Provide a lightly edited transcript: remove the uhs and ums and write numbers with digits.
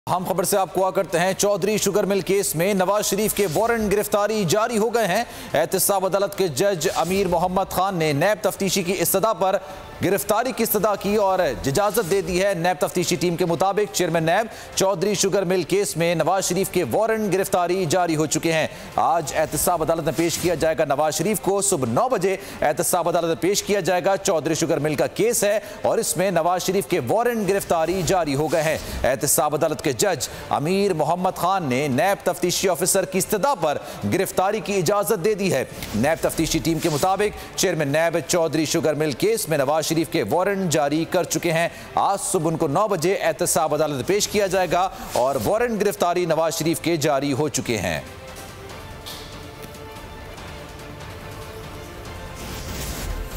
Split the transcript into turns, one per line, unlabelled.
हम खबर से आपको आगाह करते हैं। चौधरी शुगर मिल केस में नवाज शरीफ के वारंट गिरफ्तारी जारी हो गए हैं। एहतसाब अदालत के जज अमीर मोहम्मद खान ने नैब तफ्तीशी की इस्तदा पर गिरफ्तारी की इस्तदा की और इजाजत दे दी है। नैब तफ्तीशी टीम के मुताबिक chairman NAB Chaudhry sugar mill case में नवाज शरीफ के वारंट गिरफ्तारी जारी हो चुके हैं। आज एहतसाब अदालत में पेश किया जाएगा। नवाज शरीफ को सुबह 9 बजे एहतसाब अदालत में पेश किया जाएगा। चौधरी शुगर मिल का केस है और इसमें नवाज शरीफ के वारंट गिरफ्तारी जारी हो गए हैं। एहतसाब अदालत के जज अमीर मोहम्मद खान ने नैब तफ्तीशी ऑफिसर की इस्तदा पर गिरफ्तारी की इजाजत दे दी है। नैब तफ्तीशी टीम के मुताबिक chairman NAB Chaudhry sugar mill case में नवाज शरीफ के वारंट जारी कर चुके हैं। आज सुबह उनको 9 बजे एहतसाब अदालत पेश किया जाएगा और वारंट गिरफ्तारी नवाज शरीफ के जारी हो चुके हैं।